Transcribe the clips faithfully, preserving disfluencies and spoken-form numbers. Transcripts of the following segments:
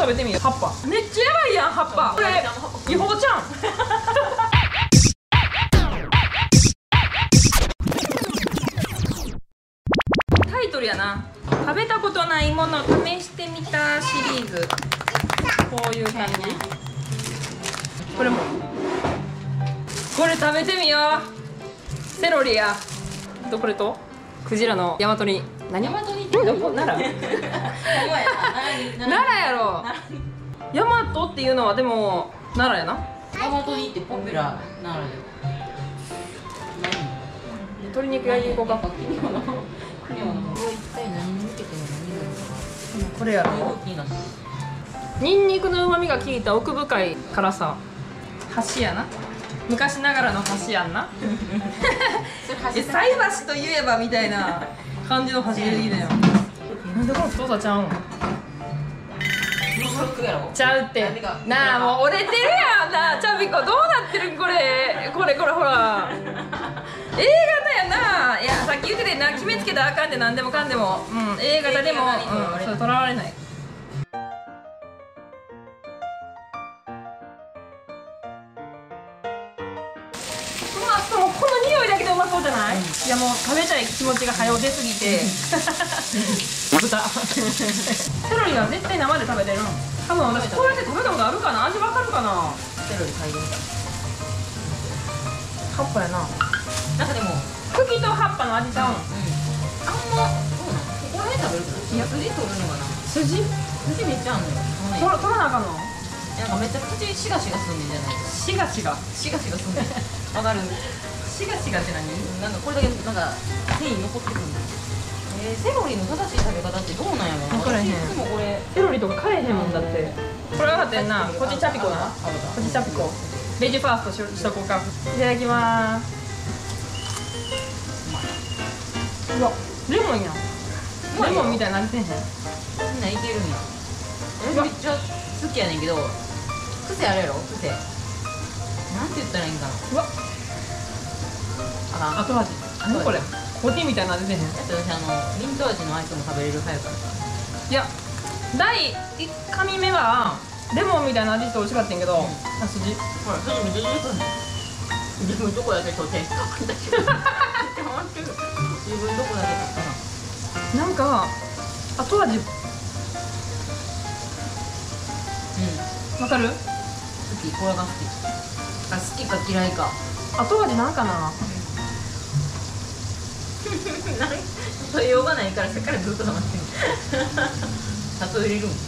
食べてみよう。葉っぱめっちゃやばいやん。葉っぱこれ違法ちゃん。タイトルやな、食べたことないもの試してみたシリーズ。こういう感じ。これもこれ食べてみよう。セロリやとこれとクジラの大和煮。何大和煮ってどこ？奈良？奈良やろ。大和っていうのはでも奈良やな。 大和煮ってポピュラー奈良で。 鶏肉焼いていこうか。これやろ。ニンニクの旨味が効いた奥深い辛さ。箸やな。昔ながらの箸やんな。菜箸といえばみたいな感じの箸でいいだよ。なんでこの太さちゃうん？ちゃうって。なあもう折れてるやんな。チャビコどうなってるこれ。これこれほら。A 型やな。いやさっき言っててな、決めつけたらあかんで何でもかんでも。うん A 型でもうんそれとらわれない。この匂いだけでうまそうじゃない？うん、いやもう食べたい気持ちが早う出すぎて豚セロリは絶対生で食べてるの。多分私こうやって食べたことあるかな。味わかるかな。 セロリ嗅いでみた。 葉っぱやな。 なんかでも茎と葉っぱの味ちゃうん。 あんまそうなの。ここら辺食べるからいや筋取るのかな。 筋？ 筋めっちゃあんのよ。 取ら取らなあかんの？ なんかめっちゃ口シガシガすんねんじゃない。 シガシガシガシガすんねん。わかる？ シガシガって何？ なんかこれだけなんか繊維残ってくるんだ。えー、セロリの正しい食べ方ってどうなんやろ。 分からへん。 いつもこれセロリとか買えへんもんだって。これ分かってんな。こっちチャピコな。こっちチャピコ。ベジファーストしとこうか。いただきまーす。うわ、レモンやん。レモンみたいな味せんへん。 みんないけるんや。めっちゃ好きやねんけど、癖あるやろ。癖なんて言ったらいいんかな。 うわあ、後味。何これコーティーみたいな味せんへん。 私あのミント味のアイスも食べれる早からさ。 いや第一噛み目はレモンみたいな味して美味しかったんけど、あ、筋ほら筋も出てくるね。自分どこだけ取って自分どこだけ取ったな。 なんか後味わかる？ 好き、これが好き。あ、好きか嫌いか。 後味なんかな。 例えようがないからさっきからずっと黙ってる。例えれるん。うん。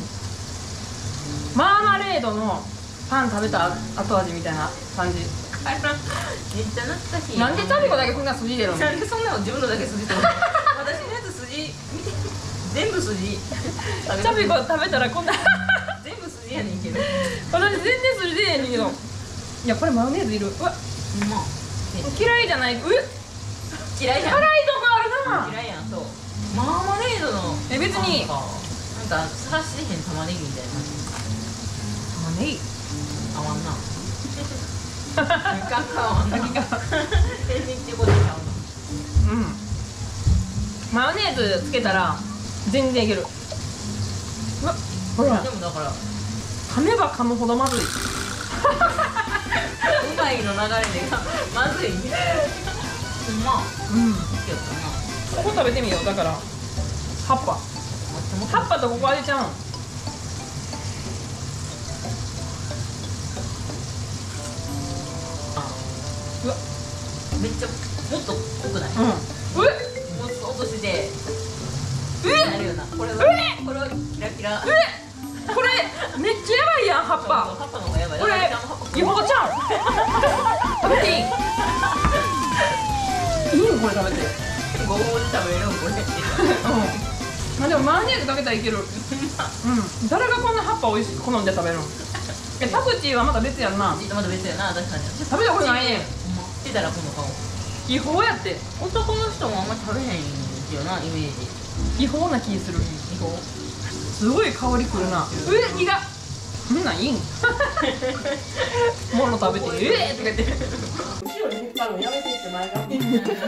マーマレードのパン食べた後味みたいな感じ。 めっちゃ懐かしい。 なんでチャビコだけこんな筋出るの？ なんでそんなの自分のだけ筋出るの？私のやつ筋見て全部筋。チャビコ食べたらこんな。 全部筋やねんけど。 私全然筋出へんねんけど。いやこれマヨネーズいる。うわ。嫌いじゃない。う嫌いじゃん。 辛いとこあるな。 嫌いやん。そう。マーマレードの。 え別に。 なんかすらしてへん玉ねぎみたいな感じ。 玉ねぎ。 合わんな。合わんな。全然ってことちゃうの。うん。マヨネーズつけたら全然いける。うわ。ほら。 でもだから。 噛めば噛むほどまずい。うまいの流れでまずい。うま。うん。 ここ食べてみよう。だから葉っぱ。葉っぱとここ味ちゃうん。うわ。 めっちゃもっと濃くない？うん。 うえ。 もっと落として。 え。 なるよな。これはこれはキラキラ。 え。これめっちゃやばいやん葉っぱ。 葉っぱの方がやばい。 これ違法ちゃん。食べていい？いいんこれ食べて。 ごぼうで食べれるんこれ。 うん。まあでもマヨネーズかけたらいける。うん。誰がこんな葉っぱ美味しい好んで食べるの？えパクチーはまた別やんな。 また別やな確かに。 食べたことないねん。 出たらこの顔。 違法やって。 男の人もあんまり食べへんですよなイメージ。違法な気する。 違法。 すごい香りくるな。うえ、苦っ。そんなんいいん。もの食べて、ええとか言って。後ろに引っ張るのやめてって前が。見てこれ。う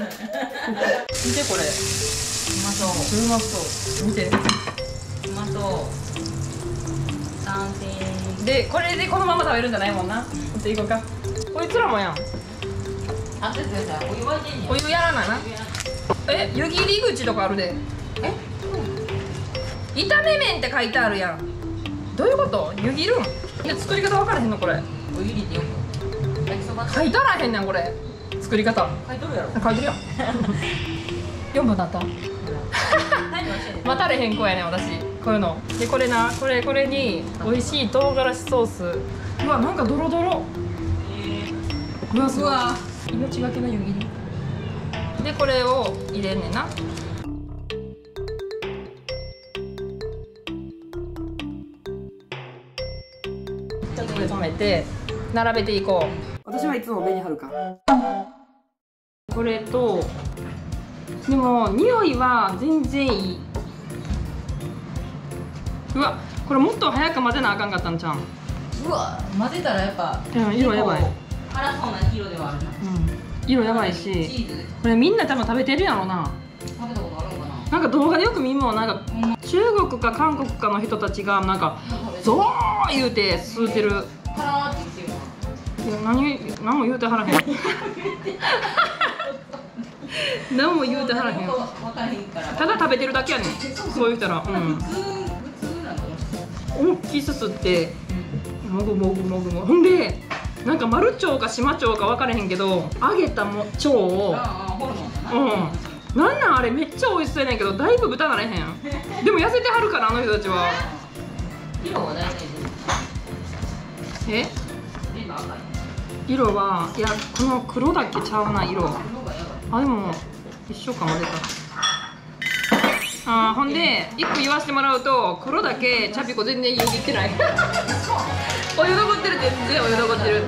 まそう。 うまそう。見て。 うまそう。 でこれでこのまま食べるんじゃないもんな。じゃあ行こうか。こいつらもやん。 あ、先生さ、お湯沸いてんねや。 お湯やらなな。え、湯切り口とかあるで。 え、 炒め麺って書いてあるやん。どういうこと？湯切るん？いや、作り方分からへんのこれ。 お湯入れてよく。焼きそば書いたらへんねんこれ。作り方。 書いとるやろ。 書いてるよ。よんぷんだった。待たれへん子やねん私。こういうの。でこれな、これこれに美味しい唐辛子ソース。うわ、なんかドロドロ。うわ、すごい。命がけの湯切り。でこれを入れんねんな。ちょっとこれ止めて並べていこう。私はいつも紅はるか。これとでも匂いは全然いい。うわ、これもっと早く混ぜなあかんかったんちゃうん。 うわ、混ぜたらやっぱ。 うん、色やばい。 辛そうな色ではあるな。 うん、色やばいし。 チーズ。 これみんな多分食べてるやろな。 食べたことあるのかな。 なんか動画でよく見んもん、なんか中国か韓国かの人たちがなんかゾー言うて吸うてる。 パラーって言ってるわ。 何何も言うてはらへん。何も言うてはらへん。ただ食べてるだけやねん。そういう人ら、うん。 普通普通なの。 思いっきりすすってもぐもぐもぐもぐ。ほんでなんか丸腸か島腸か分からへんけど揚げたも腸を、うん、なんなんあれめっちゃ美味しそうやねんけどだいぶ豚なれへん。でも痩せてはるからあの人たちは。 色は大体え、色はいやこの黒だけちゃうな色。あ、でも一緒か。混ぜた。あー、ほんで一個言わせてもらうと黒だけチャピコ全然湯切ってない。お湯残ってる。全然お湯残ってる。うん、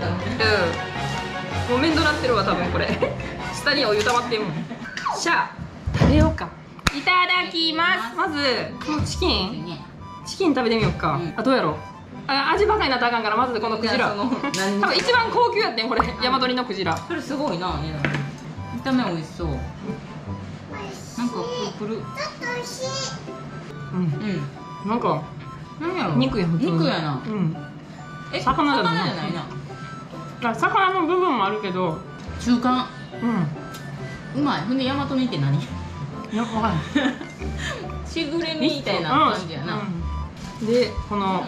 もう面倒なってるわ多分これ。下にお湯溜まってんもん。しゃあ食べようか。いただきます。まずこのチキンチキン食べてみようか。 うん、 あ、どうやろう。あ、味ばかりなったらあかんからまずこのクジラ。多分一番高級やってんこれ。大和鶏のクジラ。 それすごいな、ね。見た目美味しそう。なんかプルプル。 うん。うん。なんか何やろ。 肉やん。 肉やな。 うん。 え、 魚じゃない。 魚じゃないな。 あ、魚の部分もあるけど。 中間。 うん。 うまい。ほんで大和煮って何？ いや、わかんない。 しぐれみみたいな感じやな。 うん、で、この。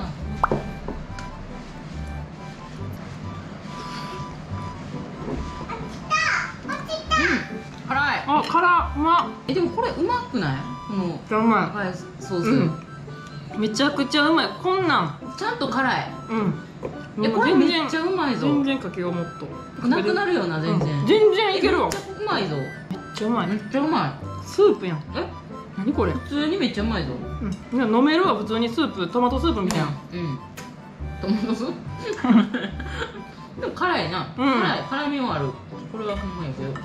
辛い。あ、辛うまっ。 え、でもこれうまくない？このうまはい、ソース、 うん、めちゃくちゃうまい。こんなんちゃんと辛い。 うん。 え、これめっちゃうまいぞ。 全然かけようもっとなくなるよな、全然、 うん、全然いけるわ。 めっちゃうまいぞ。 めっちゃうまい。 めっちゃうまい。 スープやん。 え、 何これ。 普通にめっちゃうまいぞ。 うん、飲めるわ。普通にスープ、トマトスープみたいな。 うん、うん、トマトスープでも辛いな、 うん、 辛い、辛みもある。これはほんまやけど、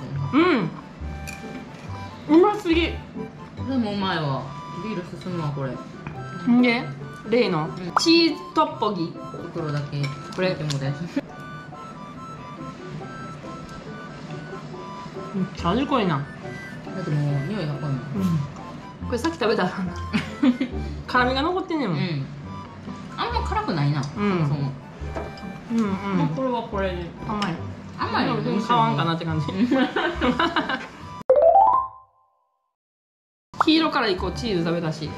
うん、うますぎ。 これもうまいわ。ビール進むわこれ。 んで例のチーズトッポギ袋だけこれでもでめっちゃ味濃いな。 だってもう匂いが濃いもん。 うん、これさっき食べたら辛みが残ってんねんもん。うん、 あんま辛くないな。 うん、そもそも。うんうん。 これはこれで甘い。 甘いよ。 全然買わんかなって感じ。黄色からいこう。チーズ食べたし。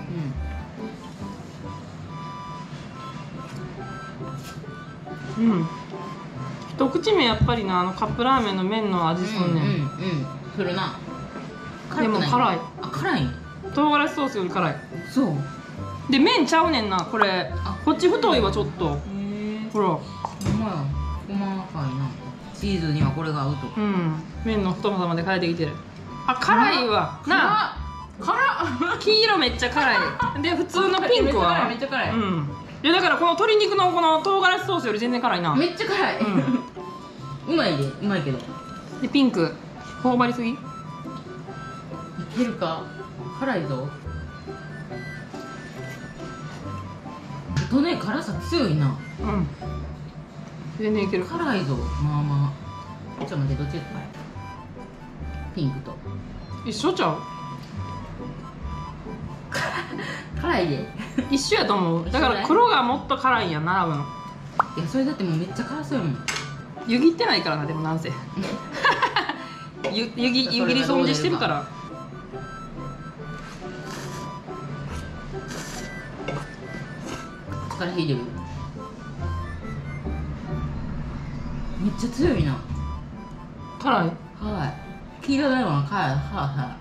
うん。うん。一口目やっぱりな、あのカップラーメンの麺の味すんねん。うんうん、 するな。 でも辛い。 あ、辛い。 唐辛子ソースより辛い。 そう。 で麺ちゃうねんなこれ。こっち太いわちょっと。ほら。 ほんまや。細かいな。チーズにはこれが合うと。 うん。麺の太さまで変えてきてる。あ、辛いわ。なあ。 辛っ。 黄色めっちゃ辛い。で普通のピンクは。 めっちゃ辛い。 うん。いやだからこの鶏肉のこの唐辛子ソースより全然辛いな。 めっちゃ辛い。うまいで、うまいけど。 でピンク。頬張りすぎ？いけるか。辛いぞ。とね、辛さ強いな。 うん。全然いける。 辛いぞ、まあまあ。ちょっと待って、どっちが辛い？ピンクと。 一緒ちゃう？ 辛いで。 一緒やと思う。だから黒がもっと辛いんやな多分。 いやそれだってもうめっちゃ辛そうやもん。 湯切ってないからなでもなんせ湯湯切湯切り損じしてるから。 力引いてる。めっちゃ強いな。 辛い。 はい。黄色だよな。辛い。はいはい。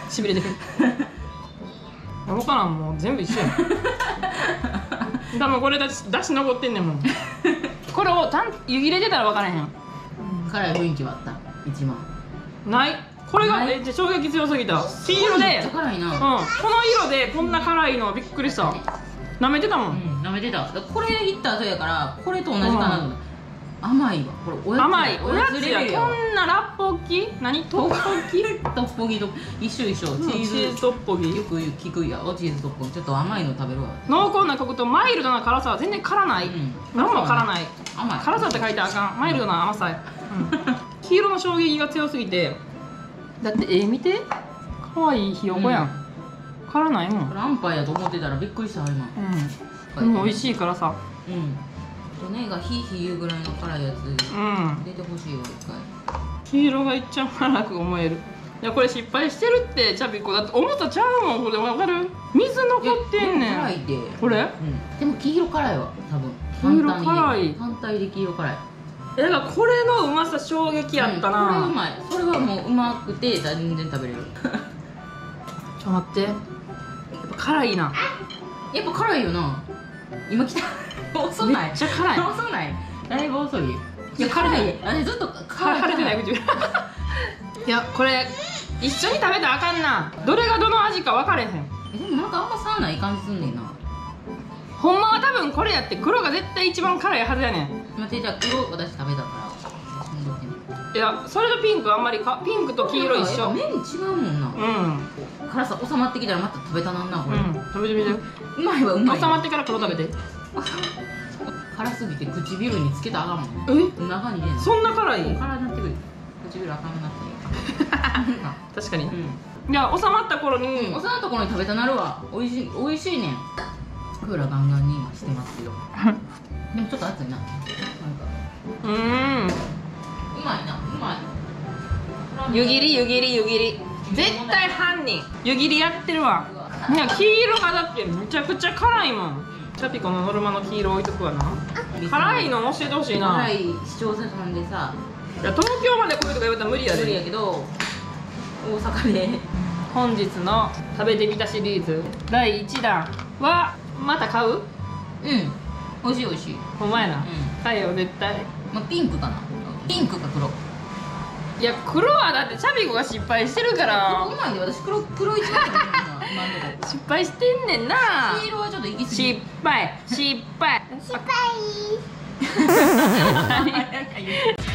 しびれてる。分からんもう全部一緒や。多分これだしだし残ってんねんもん。これをたん湯切れてたら分からへん。 辛い雰囲気はあった一番。 ない。これがえじゃ衝撃強すぎた。黄色で。 めっちゃ辛いな。 うん。この色でこんな辛いのびっくりした。舐めてたもん。 うん、舐めてた。これいった後やからこれと同じかなと思った。甘いわこれ。おやつ甘いおやつや。 レベルやわ。 こんなラッポッキ何トッポッキトッポギと一緒一緒。チーズチーズトッポギよく聞くやろ。チーズトッポギちょっと甘いの食べるわ。 濃厚なコクとマイルドな辛さは全然辛ない。 うん何も辛ない。 甘い。 辛さって書いてあかん。マイルドな甘さや。うん黄色の衝撃が強すぎて。だってえ見てかわいいひよこやん。辛ないもん。 これアンパイやと思ってたらびっくりしたわ今。 うんでも美味しいからさ。 うん骨がヒーヒー言うぐらいの辛いやつうん出てほしいわ一回。 黄色がいっちゃ辛く思える。いやこれ失敗してるってチャピコ。だって重さちゃうもんこれ。分かる。水残ってんねん。 辛いでこれうんでも黄色辛いわ多分。 黄色辛い。 反対で黄色辛い。 えだからこれのうまさ衝撃やったな。 これうまい。それはもううまくて全然食べれる。 ちょ待ってやっぱ辛いな。 やっぱ辛いよな。今来た。遅ない。 めっちゃ辛い。 遅ない。だいぶ遅い。いや辛い。 あれずっと辛い。てない口。いやこれ一緒に食べたらあかんな。どれがどの味か分かれへん。 えでもなんかあんまさない感じすんねんな。 ほんまは多分これやって。黒が絶対一番辛いはずやねん。 待ってじゃあ黒私食べたからいやそれとピンクあんまりか。ピンクと黄色一緒。 麺違うもんな。 うん辛さ収まってきたらまた食べたなんなこれ。 うん食べてみて。 うまいわうまい。 収まってから黒食べて。 辛すぎて唇につけたらあかんもん。 え中に入れんの。 そんな辛い。 辛なってくる。唇あかんなっていい。 確かに。 うん。 いや収まった頃に。 おさんところに食べたなるわ。美味しい美味しいねん。クーラーガンガンに今してますよ。でもちょっと熱いな。なんかうーん。 うまいなうまい。 湯切り湯切り湯切り。絶対犯人湯切りやってるわ。いや黄色がだってめちゃくちゃ辛いもん。チャピコのノルマの黄色置いとくわな。辛いの教えてほしいな。 辛い視聴者さんでさ。 いや東京まで来るとか言われたら無理やで。 無理やけど大阪で本日の食べてみたシリーズだいいちだんはまた買う？ うん美味しい美味しい。 ほんまやな、 うん買えよ絶対。 まあピンクかな。ピンクか黒。 いや黒はだってチャビコが失敗してるからうまいで私黒黒一番食べるな今のとこ。 失敗してんねんな。 黄色はちょっと行き過ぎ。 失敗失敗失敗